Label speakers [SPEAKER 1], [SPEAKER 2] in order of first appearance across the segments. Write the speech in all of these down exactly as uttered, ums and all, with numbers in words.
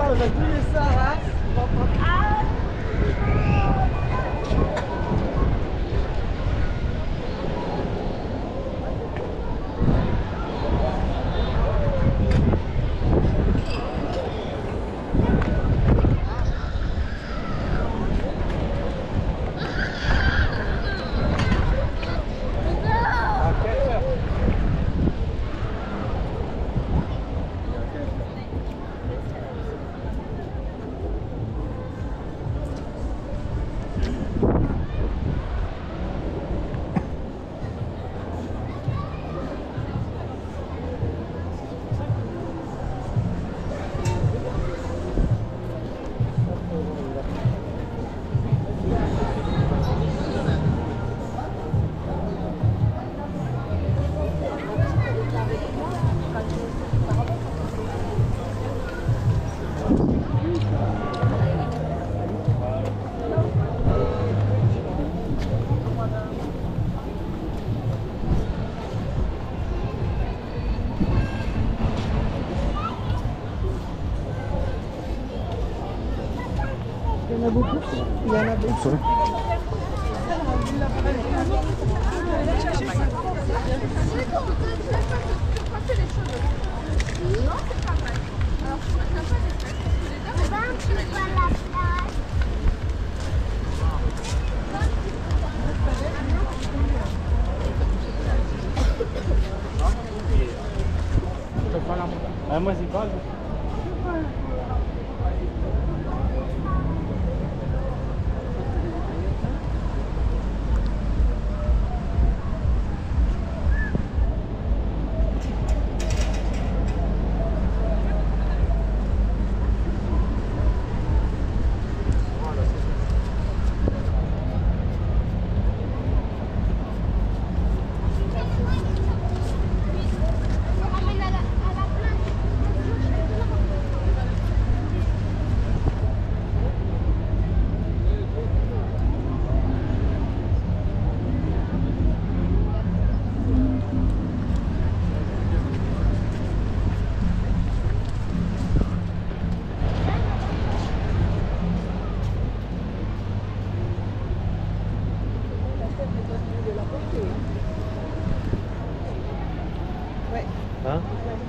[SPEAKER 1] on a tous les Sahara. Il y en a beaucoup. Il y en a beaucoup.
[SPEAKER 2] Ah, moi c'est pas. Hein?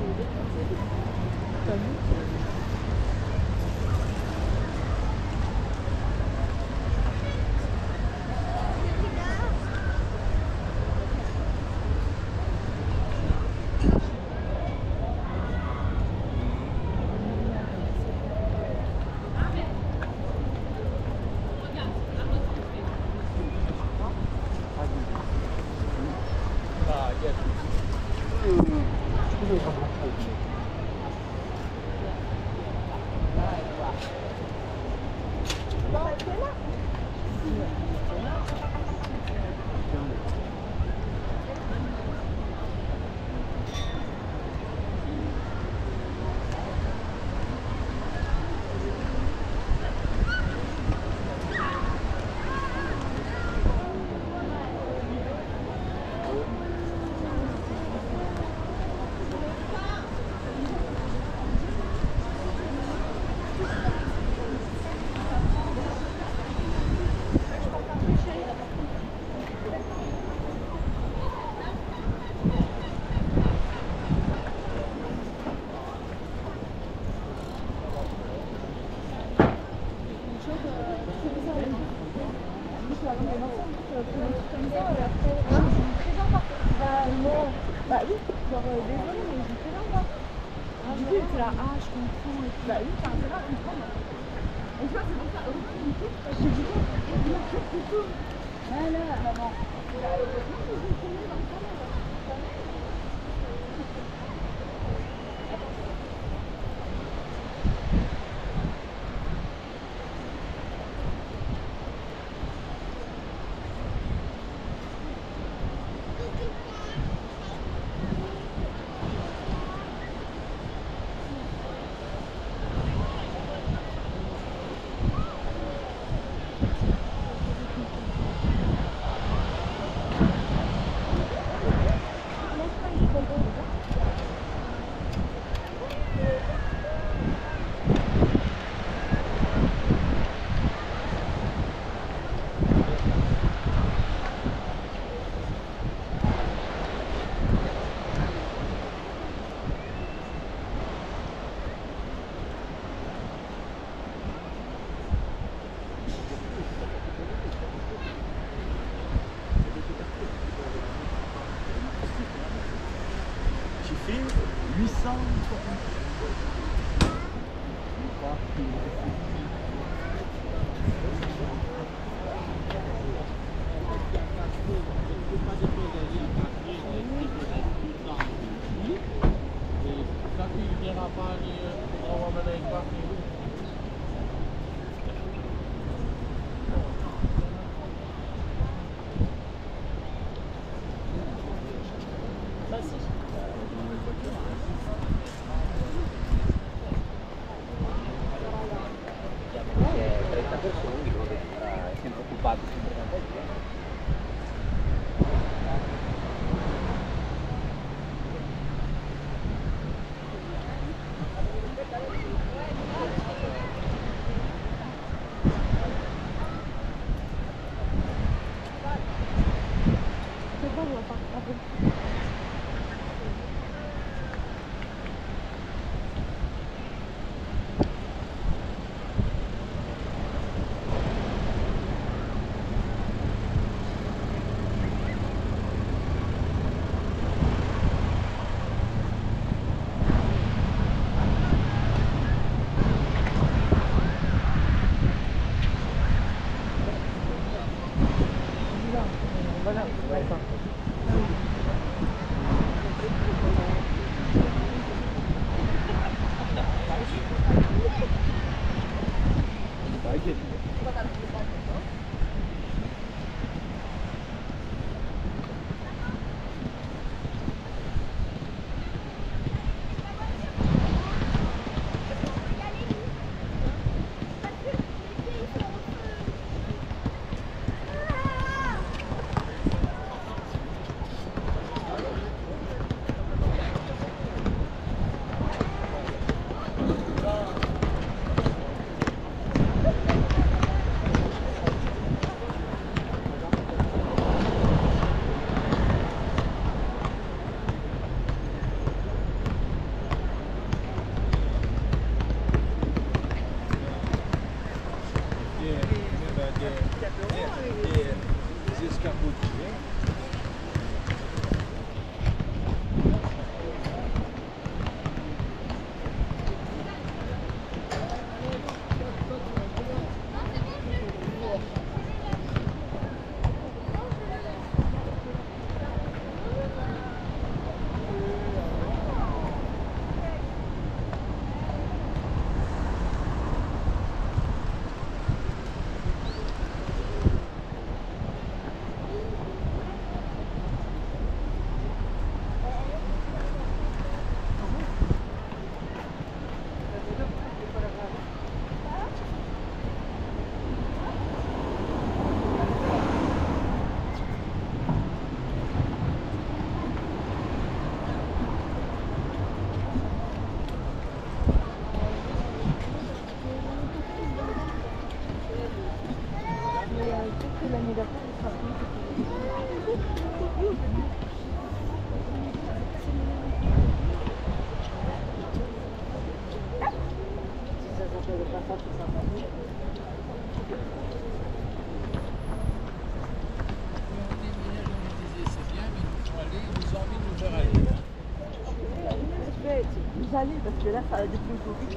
[SPEAKER 2] Bah oui, genre euh, désolé, mais j'ai fait là-bas. Ah, du coup, il était là, ah, je comprends. Et puis, bah oui, enfin, c'est là, on comprend. Et tu vois, c'est pour ça, au bout du coup, je dis quoi? Il a fait tout tout. Voilà, maman. Il a fait tout tout, j'ai fait dans le salon. J'allais parce que là ça a depuis le Covid.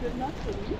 [SPEAKER 2] Good enough for me.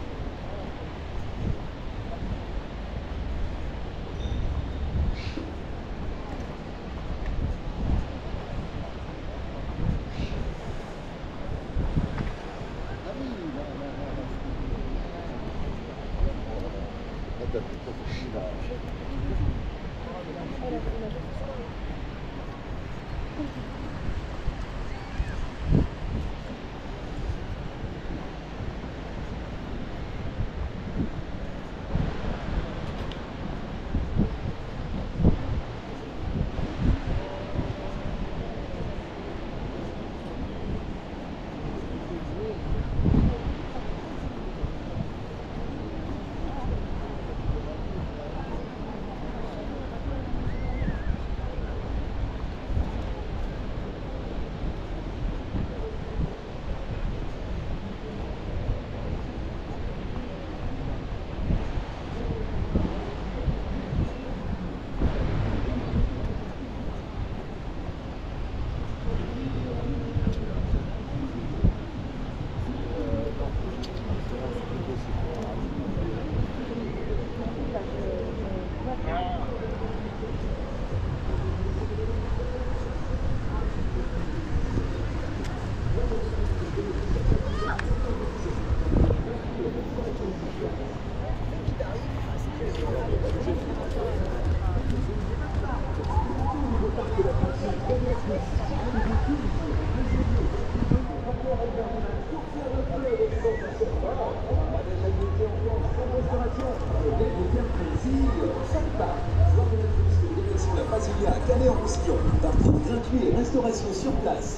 [SPEAKER 3] Canet-en-Roussillon, parking gratuit et restauration sur place.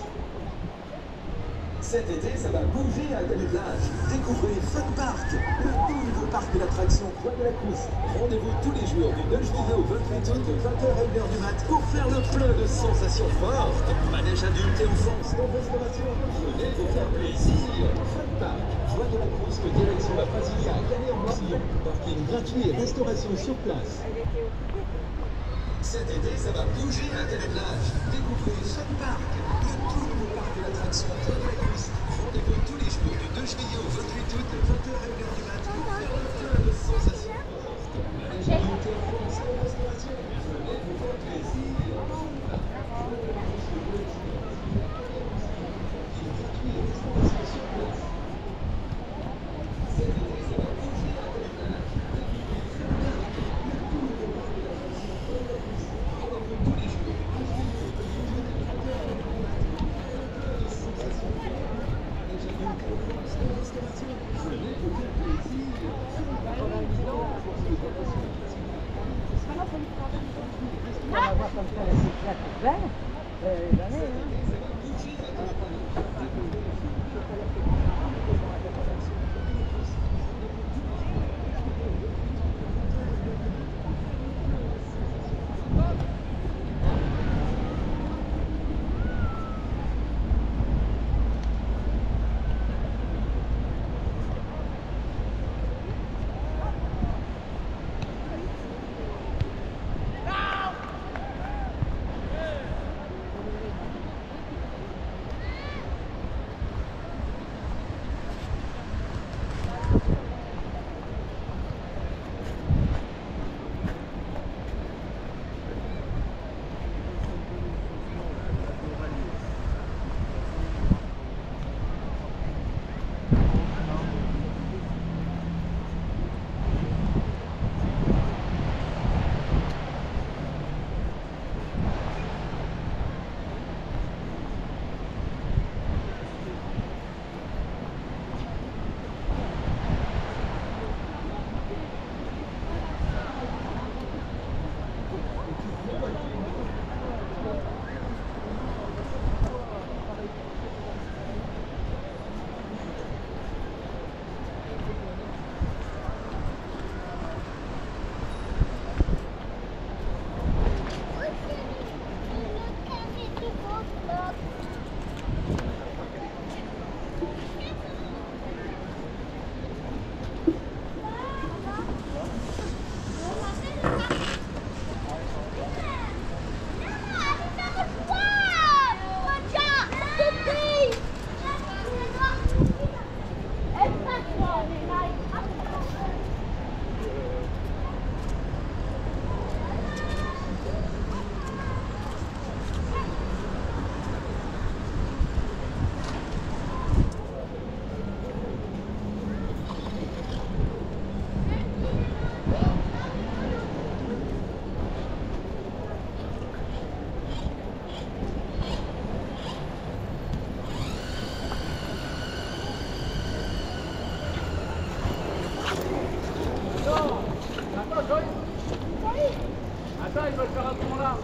[SPEAKER 3] Cet été, ça va bouger à Canet-en-Roussillon. Découvrez Fun Park, le tout nouveau parc d'attractions Voie de la Crousse. Rendez-vous tous les jours du deux juillet au vingt-huit août de vingt heures à une heure du mat pour faire le plein de sensations fortes. Manège adultes et enfants, stand restauration. Venez vous faire plaisir. Fun Park, Voie de la Crousse, direction la Brasilia à Canet-en-Roussillon. Parking gratuit et restauration sur place. Cet été, ça va bouger à Canet-en-Roussillon. Découvrez Fun Park, le tout nouveau parc d'attractions Voie de la Crousse. Rendez-vous tous les jours du deux juillet au vingt-huit août de vingt heures à une heure du mat pour faire le plein de sensations fortes. Manège adultes et enfants, stand restauration. Venez vous faire plaisir.
[SPEAKER 2] C'est pas grave, ça lui fera.
[SPEAKER 4] Attends, il va le faire un tour là.